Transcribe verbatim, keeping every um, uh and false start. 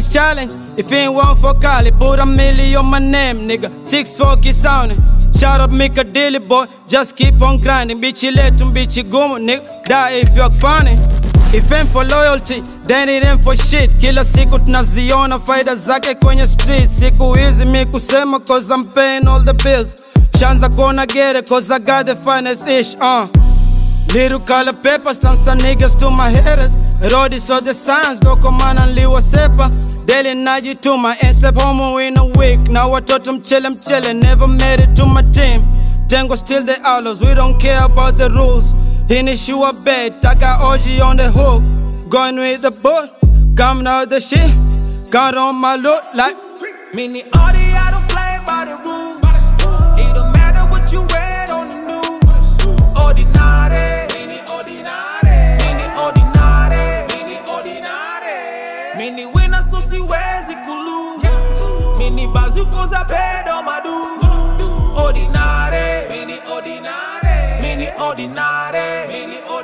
this challenge. If it ain't one for Cali, put a million on my name, nigga. Six four keep sounding. Shout out make a daily boy, just keep on grinding. Bitchy letum, bitchy gumo, nigga. Die if you're funny. If ain't for loyalty, then it ain't for shit. Kila siku tunaziona faida zake kwenye street. Siku hizi mi kusema cause I'm paying all the bills. Shanza gonna get it cause I got the finest ish, uh little color papers, turn some niggas to my haters. Rodi so the signs, loko man and liwa sepa. Daily najituma, ain't step home in a week. Now I taught them chill, I'm chillin', never made it to my team. Tango still the outlaws, we don't care about the rules. Hinish you a bed, taka O G on the hook. Going with the boat, coming out the shit. Got on my look like Mini Audi, I don't play by the rules. It don't matter what you read on the news. Ordinary, mini ordinary, mini ordinary, mini ordinary. Mini winner so si wezi kulu. Mini bazookas a bed on my do. Ordinary, mini ordinary, mini ordinary, mini ordinary.